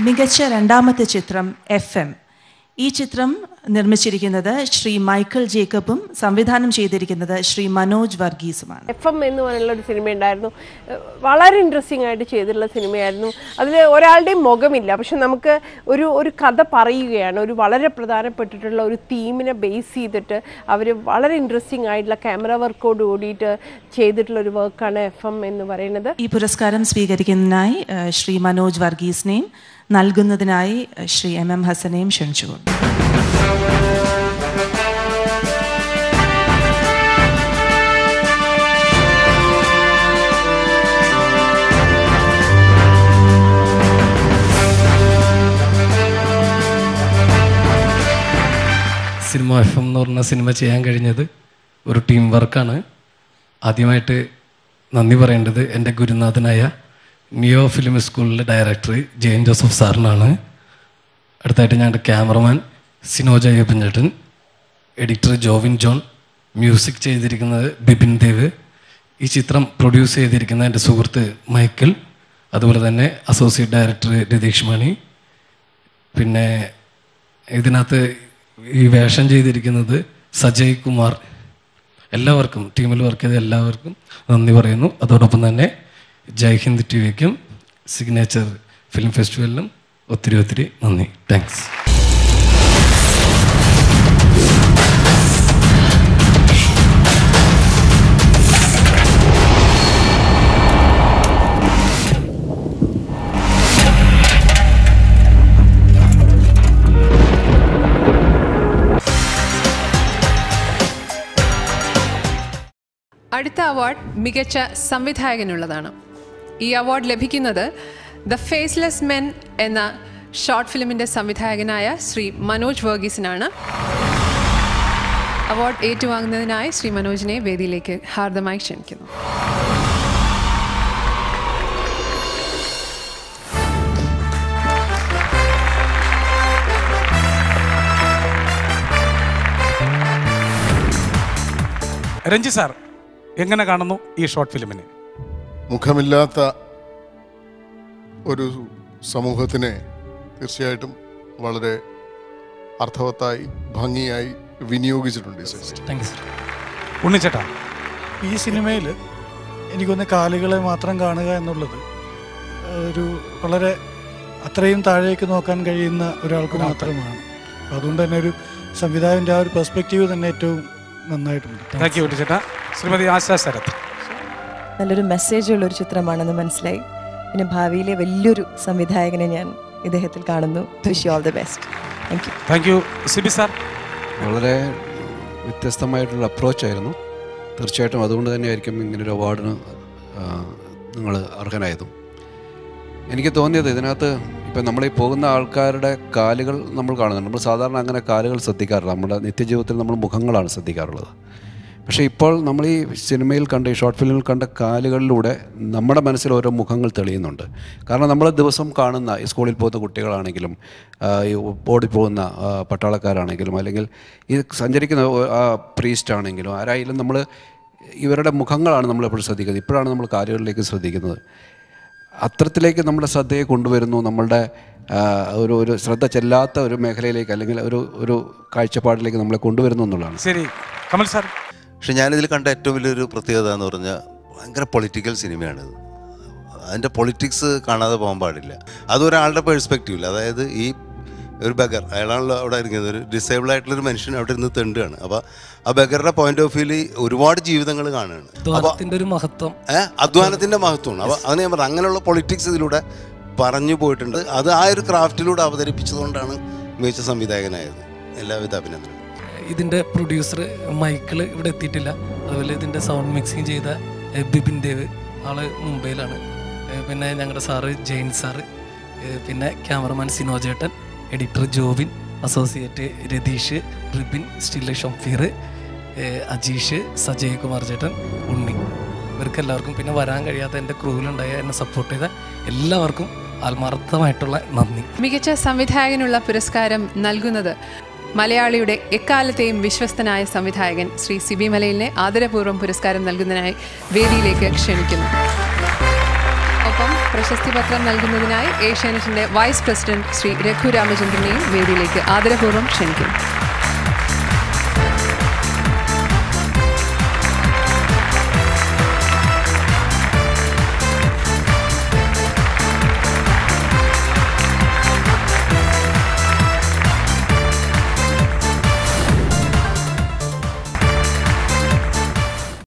മികച്ച രണ്ടാമത്തെ ചിത്രം FM. ഈ ചിത്രം നിർമ്മിച്ചിരിക്കുന്നത് ശ്രീ മൈക്കിൾ ജേക്കബും സംവിധാനം ചെയ്തിരിക്കുന്നത് ശ്രീ മനോജ് വർഗീസുമാണ്. FM എന്ന് പറഞ്ഞുള്ള ഒരു സിനിമ ഉണ്ടായിരുന്നു. വളരെ ഇൻട്രസ്റ്റിംഗ് ആയിട്ട് ചെയ്തിട്ടുള്ള സിനിമയായിരുന്നു. അതിൽ ഒരാളുടെയും മുഖമില്ല, പക്ഷെ നമുക്ക് ഒരു കഥ പറയുകയാണ്. ഒരു വളരെ പ്രധാനപ്പെട്ടിട്ടുള്ള ഒരു തീമിനെ ബേസ് ചെയ്തിട്ട് അവർ വളരെ ഇൻട്രസ്റ്റിംഗ് ആയിട്ടുള്ള ക്യാമറ വർക്കോട് കൂടിയിട്ട് ചെയ്തിട്ടുള്ള ഒരു വർക്കാണ് FM എന്ന് പറയുന്നത്. ഈ പുരസ്കാരം സ്വീകരിക്കുന്നതിനായി ശ്രീ മനോജ് വർഗീസിനെയും നൽകുന്നതിനായി ശ്രീ MM ഹസനെയും ക്ഷണിച്ചുകൊണ്ടു. സിനിമ FM എന്ന് പറഞ്ഞ സിനിമ ചെയ്യാൻ കഴിഞ്ഞത് ഒരു ടീം വർക്കാണ്. ആദ്യമായിട്ട് നന്ദി പറയേണ്ടത് എൻ്റെ ഗുരുനാഥനായ നിയോ ഫിലിം സ്കൂളിലെ ഡയറക്ടർ ജയൻ ജോസഫ് സാറിനാണ്. അടുത്തായിട്ട് ഞങ്ങളുടെ ക്യാമറമാൻ ജയ്ഹിന്ദ് ചേട്ടൻ, എഡിറ്റർ ജോവിൻ ജോൺ, മ്യൂസിക് ചെയ്തിരിക്കുന്നത് ബിപിൻ ദേവ്, ഈ ചിത്രം പ്രൊഡ്യൂസ് ചെയ്തിരിക്കുന്ന എൻ്റെ സുഹൃത്ത് മൈക്കിൾ, അതുപോലെ തന്നെ അസോസിയേറ്റ് ഡയറക്ടർ രതീഷ് മണി, പിന്നെ ഇതിനകത്ത് ഈ വേഷം ചെയ്തിരിക്കുന്നത് സജയ് കുമാർ. എല്ലാവർക്കും, ടീമിൽ വർക്ക് ചെയ്ത എല്ലാവർക്കും നന്ദി പറയുന്നു. അതോടൊപ്പം തന്നെ ജയ്ഹിന്ദ് TVക്കും സിഗ്നേച്ചർ ഫിലിം ഫെസ്റ്റിവലിനും ഒത്തിരി നന്ദി. താങ്ക്സ്. അടുത്ത അവാർഡ് മികച്ച സംവിധായകനുള്ളതാണ്. ഈ അവാർഡ് ലഭിക്കുന്നത് ദ ഫേസ്ലെസ് മെൻ എന്ന ഷോർട്ട് ഫിലിമിൻ്റെ സംവിധായകനായ ശ്രീ മനോജ് വർഗീസിനാണ്. അവാർഡ് ഏറ്റുവാങ്ങുന്നതിനായി ശ്രീ മനോജിനെ വേദിയിലേക്ക് ഹാർദമായി ക്ഷണിക്കുന്നു. രഞ്ജി സാർ, എങ്ങനെ കാണുന്നു ഈ ഷോർട്ട് ഫിലിമിനെ? മുഖമില്ലാത്ത ഒരു സമൂഹത്തിനെ തീർച്ചയായിട്ടും വളരെ അർത്ഥവത്തായി ഭംഗിയായി വിനിയോഗിച്ചിട്ടുണ്ട്. ഉണ്ണിച്ചേട്ടാ, ഈ സിനിമയിൽ എനിക്കൊന്ന് കാലുകളെ മാത്രം കാണുക എന്നുള്ളത് ഒരു വളരെ അത്രയും താഴേക്ക് നോക്കാൻ കഴിയുന്ന ഒരാൾക്ക് മാത്രമാണ്. അതുകൊണ്ട് തന്നെ ഒരു സംവിധായകൻ്റെ ആ ഒരു പെർസ്പെക്റ്റീവ് തന്നെ ഏറ്റവും നന്നായിട്ടുണ്ട്. താങ്ക് യു ഉണ്ണിച്ചേട്ടാ. ശ്രീമതി ആശാ ശരത്, നല്ലൊരു മെസ്സേജുള്ളൊരു ചിത്രമാണെന്ന് മനസ്സിലായി. പിന്നെ ഭാവിയിലെ വലിയൊരു സംവിധായകനെ ഞാൻ ഇദ്ദേഹത്തിൽ കാണുന്നു. Wish you all the best. Thank you. Thank you. Sibi sir, വളരെ വ്യത്യസ്തമായിട്ടുള്ള അപ്രോച്ചായിരുന്നു. തീർച്ചയായിട്ടും അതുകൊണ്ട് തന്നെയായിരിക്കും ഇങ്ങനൊരു അവാർഡിന് നിങ്ങൾ അർഹനായതും. എനിക്ക് തോന്നിയത് ഇതിനകത്ത് ഇപ്പം നമ്മളീ പോകുന്ന ആൾക്കാരുടെ കാലുകൾ നമ്മൾ കാണുന്നുണ്ട്. നമ്മൾ സാധാരണ അങ്ങനെ കാലുകൾ ശ്രദ്ധിക്കാറില്ല. നമ്മുടെ നിത്യജീവിതത്തിൽ നമ്മൾ മുഖങ്ങളാണ് ശ്രദ്ധിക്കാറുള്ളത്. പക്ഷേ ഇപ്പോൾ നമ്മൾ ഈ സിനിമയിൽ കണ്ട, ഈ ഷോർട്ട് ഫിലിമിൽ കണ്ട കാലുകളിലൂടെ നമ്മുടെ മനസ്സിൽ ഓരോ മുഖങ്ങൾ തെളിയുന്നുണ്ട്. കാരണം നമ്മൾ ദിവസം കാണുന്ന ഈ സ്കൂളിൽ പോകുന്ന കുട്ടികളാണെങ്കിലും, ഈ ഓടിപ്പോകുന്ന പട്ടാളക്കാരാണെങ്കിലും, അല്ലെങ്കിൽ ഈ സഞ്ചരിക്കുന്ന പ്രീസ്റ്റ് ആണെങ്കിലും, ആരായാലും നമ്മൾ ഇവരുടെ മുഖങ്ങളാണ് നമ്മളെപ്പോഴും ശ്രദ്ധിക്കുന്നത്. ഇപ്പോഴാണ് നമ്മൾ കാലുകളിലേക്ക് ശ്രദ്ധിക്കുന്നത്. അത്തരത്തിലേക്ക് നമ്മുടെ ശ്രദ്ധയെ കൊണ്ടുവരുന്നു. നമ്മളുടെ ഒരു ശ്രദ്ധ ചെല്ലാത്ത ഒരു മേഖലയിലേക്ക്, അല്ലെങ്കിൽ ഒരു കാഴ്ചപ്പാടിലേക്ക് നമ്മളെ കൊണ്ടുവരുന്നു എന്നുള്ളതാണ്. ശരി, കമൽ സാർ. പക്ഷെ ഞാനിതിൽ കണ്ട ഏറ്റവും വലിയൊരു പ്രത്യേകത എന്ന് പറഞ്ഞാൽ ഭയങ്കര പൊളിറ്റിക്കൽ സിനിമയാണിത്. അതിൻ്റെ പൊളിറ്റിക്സ് കാണാതെ പോകാൻ പാടില്ല. അതൊരാളുടെ പേഴ്സ്പെക്റ്റീവില്ല. അതായത് ഈ ഒരു ബഗർ, അയാളാണല്ലോ അവിടെ ഇരിക്കുന്നത്, ഒരു ഡിസേബിൾ ആയിട്ടുള്ളൊരു മനുഷ്യൻ അവിടെ ഇരുന്ന് തെണ്ടുകയാണ്. അപ്പോൾ ആ ബഗറുടെ പോയിന്റ് ഓഫ് വ്യൂവിൽ ഒരുപാട് ജീവിതങ്ങൾ കാണുകയാണ്. അധ്വാനത്തിൻ്റെ മഹത്വമാണ്. അപ്പോൾ അത് ഞാൻ പറഞ്ഞു, അങ്ങനെയുള്ള പൊളിറ്റിക്സ് ഇതിലൂടെ പറഞ്ഞു പോയിട്ടുണ്ട്. അത് ആ ഒരു ക്രാഫ്റ്റിലൂടെ അവതരിപ്പിച്ചതുകൊണ്ടാണ് മികച്ച സംവിധായകനായത്. എല്ലാവിധ അഭിനന്ദനവും. ഇതിൻ്റെ പ്രൊഡ്യൂസർ മൈക്കിൾ ഇവിടെ എത്തിയിട്ടില്ല. അതുപോലെ ഇതിൻ്റെ സൗണ്ട് മിക്സിങ് ചെയ്ത ബിപിൻ ദേവ്, ആള് മുംബൈയിലാണ്. പിന്നെ ഞങ്ങളുടെ സാറ് ജെയിൻ സാറ്, പിന്നെ ക്യാമറമാൻ ചേട്ടൻ, editor Jovin, associate Ratheesh, Ribin, still Shamfeer, Ajeesh, Sajay Kumar ചേട്ടൻ, ഉണ്ണി, ഇവർക്കെല്ലാവർക്കും, പിന്നെ വരാൻ കഴിയാത്ത എൻ്റെ ക്രൂവിലുണ്ടായ എന്നെ സപ്പോർട്ട് ചെയ്ത എല്ലാവർക്കും ആത്മാർത്ഥമായിട്ടുള്ള നന്ദി. മികച്ച സംവിധായകനുള്ള പുരസ്കാരം നൽകുന്നത് മലയാളിയുടെ എക്കാലത്തെയും വിശ്വസ്തനായ സംവിധായകൻ ശ്രീ സിബി മലയിലിനെ ആദരപൂർവ്വം പുരസ്കാരം നൽകുന്നതിനായി വേദിയിലേക്ക് ക്ഷണിക്കുന്നു. ഒപ്പം പ്രശസ്തി പത്രം നൽകുന്നതിനായി ഏഷ്യാനെറ്റിന്റെ വൈസ് പ്രസിഡന്റ് ശ്രീ രഘു രാമചന്ദ്രനെയും വേദിയിലേക്ക് ആദരപൂർവ്വം ക്ഷണിക്കുന്നു.